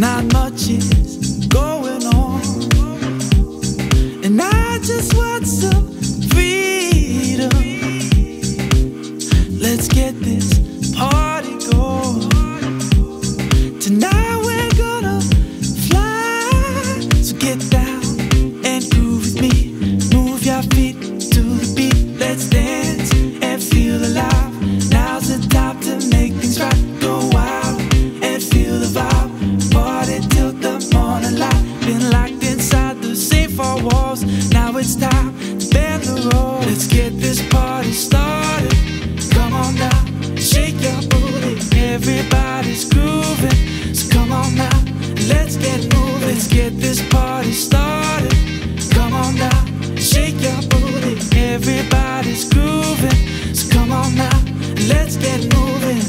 Not much is going on, and I just want some freedom. Let's get this party going. Tonight we're gonna fly, so get down and groove with me. Move your feet to the beat. Let's dance and feel alive. Now's the time to make things right. Go wild and feel the vibe. Party till the morning light. Been locked inside the same four walls. Now it's time to bend the road. Let's get this party started. Come on now, shake your booty. Everybody's grooving, so come on now, let's get moving. Let's get this party started. Come on now, shake your booty. Everybody's grooving, so come on now, let's get moving.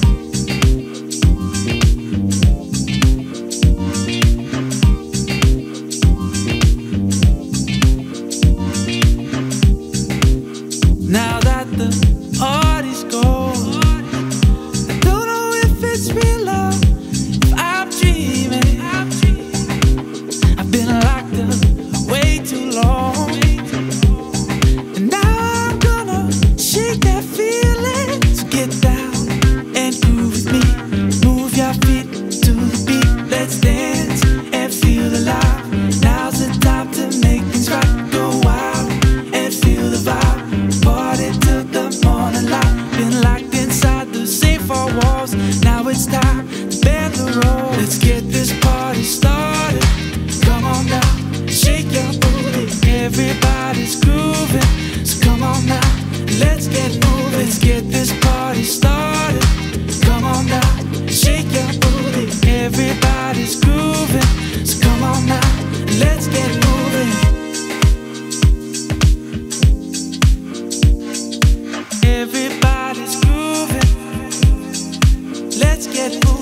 Now that the party's gone, I don't know if it's real love, if I'm dreaming. I've been locked up way too long, and now I'm gonna shake that feeling. So get down and groove with me. Move your feet to the beat. Let's dance and feel alive. Now's the time to make things right. Go wild and feel the vibe. Party till the morning light. Been locked inside the same four walls. Now it's time to bend the road. Let's get this party started. Come on now, shake your booty. Everybody's grooving, so come on now, let's get moving. Let's get this party started. Come on now, shake your booty. Everybody's grooving, so come on now, let's get moving. Everybody's grooving, let's get moving.